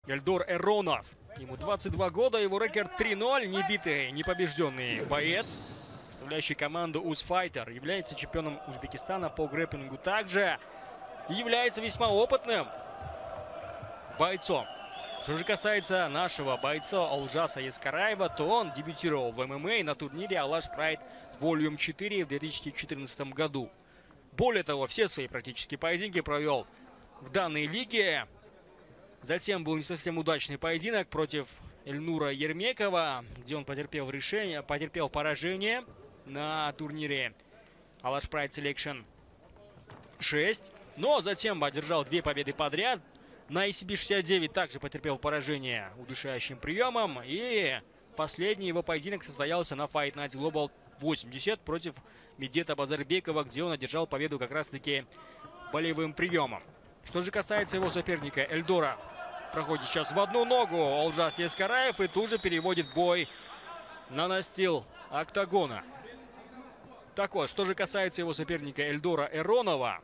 Эльдор Эронов. Ему 22 года, его рекорд 3-0, небитый, непобежденный боец, представляющий команду Узфайтер, является чемпионом Узбекистана по грэпплингу, также является весьма опытным бойцом. Что же касается нашего бойца Олжаса Ескараева, то он дебютировал в ММА на турнире Алаш Прайд Volume 4 в 2014 году. Более того, все свои практически поединки провел в данной лиге. Затем был не совсем удачный поединок против Эльнура Ермекова, где он потерпел поражение на турнире Алаш Прайд Selection 6. Но затем одержал 2 победы подряд. На ACB69 также потерпел поражение удушающим приемом. И последний его поединок состоялся на Fight Night Global 80 против Медета Базарбекова, где он одержал победу как раз-таки болевым приемом. Что же касается его соперника Эльдора, проходит сейчас в одну ногу Олжас Ескараев и тут же переводит бой на настил октагона. Так вот, что же касается его соперника Эльдора Эронова,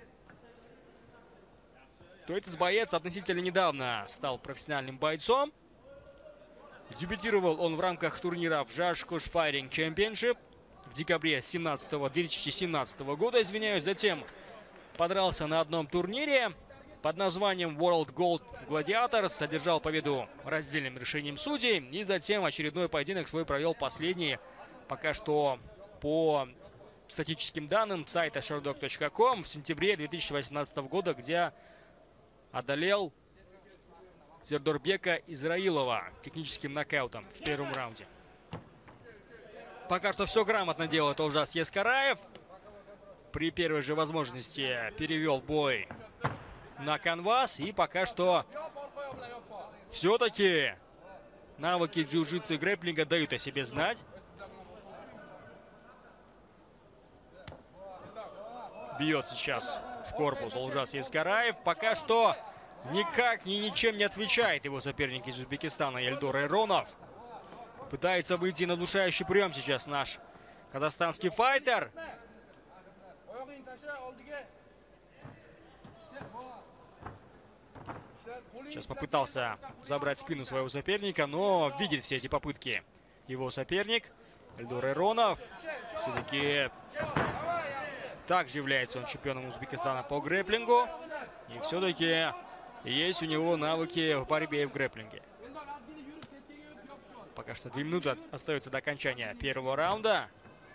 то этот боец относительно недавно стал профессиональным бойцом. Дебютировал он в рамках турнира в Judge Coach Fighting Championship в декабре 2017 года. Затем подрался на одном турнире под названием World Gold Gladiators, одержал победу раздельным решением судей. И затем очередной поединок свой провел последний, пока что по статистическим данным сайта sherdog.com, в сентябре 2018 года, где одолел Зердорбека Израилова техническим нокаутом в первом раунде. Пока что все грамотно делает Олжас Ескараев. При первой же возможности перевел бой на канвас. И пока что все-таки навыки джиу-джитсу и грэпплинга дают о себе знать. Бьет сейчас в корпус Олжас Ескараев. Пока что никак ничем не отвечает его соперник из Узбекистана Эльдор Эронов. Пытается выйти на удушающий прием сейчас наш казахстанский файтер. Сейчас попытался забрать спину своего соперника, но видит все эти попытки его соперник Эльдор Эронов. Все-таки также является он чемпионом Узбекистана по грэпплингу. И все-таки есть у него навыки в борьбе и в грэпплинге. Пока что 2 минуты остается до окончания первого раунда.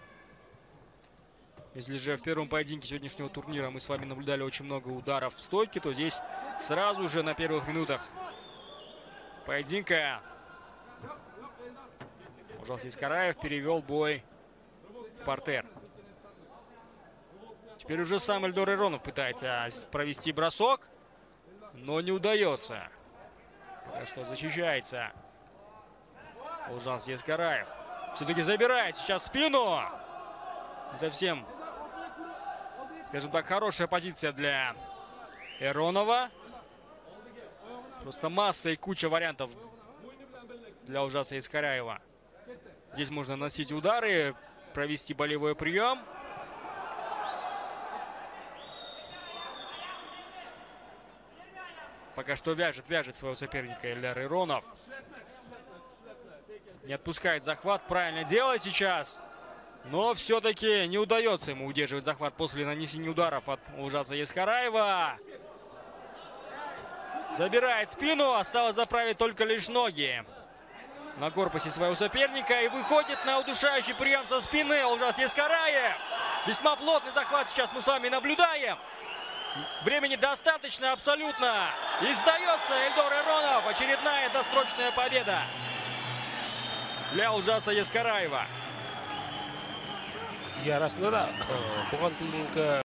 Если же в первом поединке сегодняшнего турнира мы с вами наблюдали очень много ударов в стойке, то здесь сразу же на первых минутах поединка Олжас Ескараев перевел бой в партер. Теперь уже сам Эльдор Эронов пытается провести бросок, но не удается. Пока что защищается Олжас Ескараев. Все-таки забирает сейчас спину. Не совсем, скажем так, хорошая позиция для Эронова. Просто масса и куча вариантов для Олжаса Ескараева. Здесь можно наносить удары, провести болевой прием. Пока что вяжет своего соперника Эльдор Эронов. Не отпускает захват. Правильно делает сейчас. Но все-таки не удается ему удерживать захват после нанесения ударов от Олжаса Ескараева. Забирает спину. Осталось заправить только лишь ноги на корпусе своего соперника. И выходит на удушающий прием со спины Олжас Ескараев. Весьма плотный захват сейчас мы с вами наблюдаем. Времени достаточно абсолютно. И сдается Эльдор Эронов. Очередная досрочная победа для Олжаса Ескараева. Ya, расында да бұған дейінгі